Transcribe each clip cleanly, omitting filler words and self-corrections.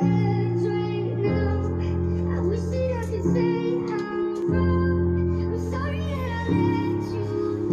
edge right now. I wish that I could say I'm wrong. I'm sorry that I let you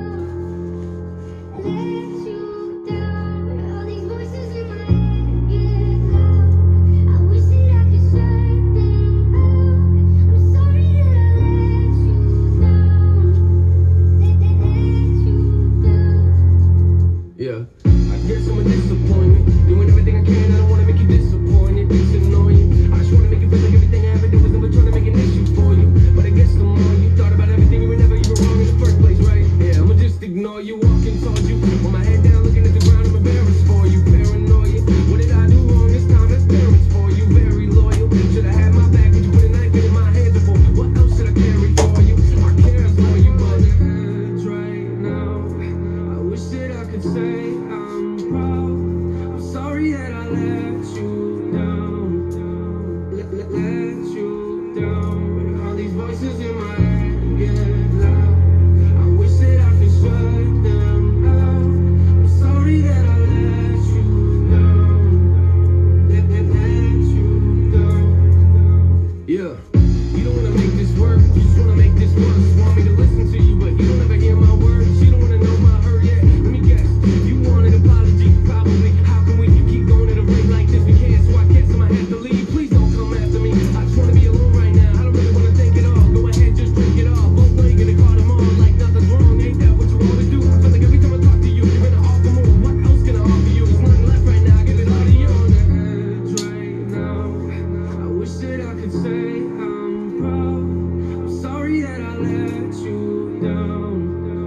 down. Let you down. All these voices in my head get loud. I wish that I could shut them out. I'm sorry that I let you down. Let you down. Yeah, I guess I'm a disappointment. Doing everything I can, I don't wanna make you disappointed. It's annoying. I just wanna make it feel like everything I ever did was never trying to make an issue for you. But I guess the more you thought about everything, you were wrong in the first place, right? Yeah, I'ma just ignore you, walking towards you. With my head down, looking at the ground, I'm embarrassed for you. Paranoia. What did I do wrong this time? That's parents for you. Very loyal. Should I have my back when you put a knife in my hand before? What else should I carry for you? I care for you, but it's right now. I wish that I could say I'm proud. I'm sorry that I let you down. Let you down. All these voices in my head get loud. I wish that I could shut them out. I'm sorry that I let you down. Let you down. Yeah. You don't wanna make this work. You just wanna make this worse. Want me to listen to you, but you don't ever hear my words. You don't wanna know my hurt yet. Let me guess. You want an apology, probably. How can we keep going at a rate like this? We can't, so I guess I'ma have to leave. Please don't come after me. I just wanna be alone right now. I don't really wanna think it all. Go ahead, just drink it all. Both know you're gonna call them on like nothing's wrong. Ain't that what you always do? I feel like every time I talk to you, you're gonna offer more. What else can I offer you? There's nothing left right now. Give it all to you. On the edge right now. I wish that I could say I'm proud. I'm sorry that I let you down.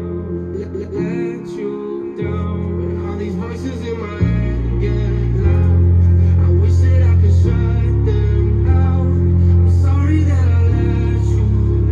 Let you down. All these voices in my head get loud. I wish that I could shut them out. I'm sorry that I let you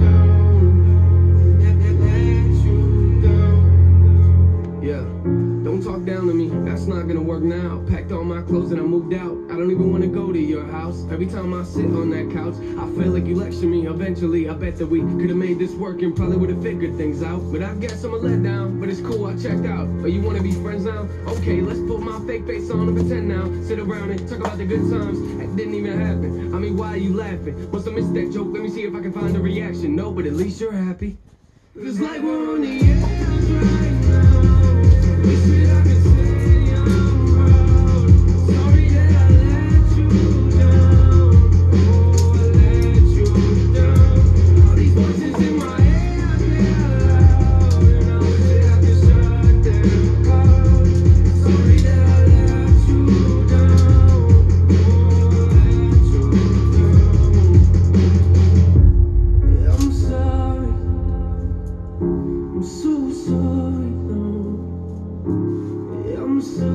down. Let you down. Yeah, don't talk down to me. That's not gonna work now. Packed all my clothes and I moved out. I don't even wanna go to your house. Every time I sit on that couch, I feel like you lecture me. Eventually, I bet that we could've made this work and probably would've figured things out. But I guess I'm a letdown. But it's cool, I checked out. Oh, you wanna be friends now? Okay, let's put my fake face on and pretend now. Sit around and talk about the good times. That didn't even happen. I mean, why are you laughing? Must have missed that joke. Let me see if I can find a reaction. No, but at least you're happy. It's like we're on the edge right now. Wish that I could say I'm proud. Sorry that I let you down. Oh, I let you down. All these voices in my head get loud, and I wish that I could shut them out. Sorry that I let you down. Oh, I let you down. Yeah, I'm sorry. I'm so sorry, no. Yeah, I'm sorry.